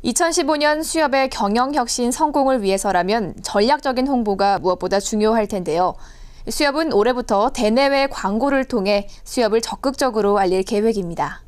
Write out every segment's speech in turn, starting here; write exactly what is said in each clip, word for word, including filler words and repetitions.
이천십오 년 수협의 경영혁신 성공을 위해서라면 전략적인 홍보가 무엇보다 중요할 텐데요. 수협은 올해부터 대내외 광고를 통해 수협을 적극적으로 알릴 계획입니다.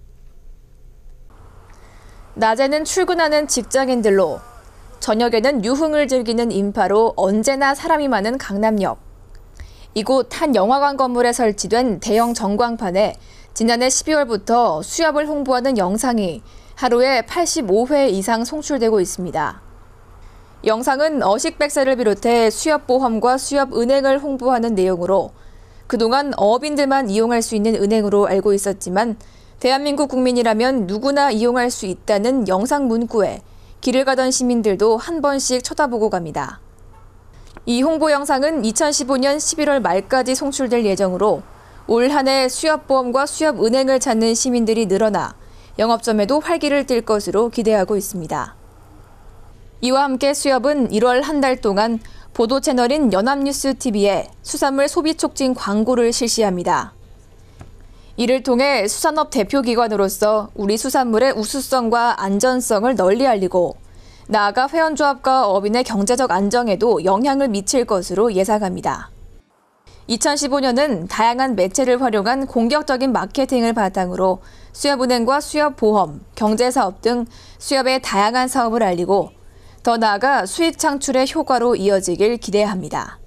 낮에는 출근하는 직장인들로, 저녁에는 유흥을 즐기는 인파로 언제나 사람이 많은 강남역. 이곳 한 영화관 건물에 설치된 대형 전광판에 지난해 십이월부터 수협을 홍보하는 영상이 하루에 팔십오 회 이상 송출되고 있습니다. 영상은 어식백세를 비롯해 수협보험과 수협은행을 홍보하는 내용으로 그동안 어업인들만 이용할 수 있는 은행으로 알고 있었지만 대한민국 국민이라면 누구나 이용할 수 있다는 영상 문구에 길을 가던 시민들도 한 번씩 쳐다보고 갑니다. 이 홍보 영상은 이천십오 년 십일월 말까지 송출될 예정으로 올 한 해 수협보험과 수협은행을 찾는 시민들이 늘어나 영업점에도 활기를 띨 것으로 기대하고 있습니다. 이와 함께 수협은 일월 한 달 동안 보도 채널인 연합뉴스티비에 수산물 소비 촉진 광고를 실시합니다. 이를 통해 수산업 대표기관으로서 우리 수산물의 우수성과 안전성을 널리 알리고 나아가 회원조합과 어민의 경제적 안정에도 영향을 미칠 것으로 예상합니다. 이천십오 년은 다양한 매체를 활용한 공격적인 마케팅을 바탕으로 수협은행과 수협보험, 경제사업 등 수협의 다양한 사업을 알리고 더 나아가 수익 창출의 효과로 이어지길 기대합니다.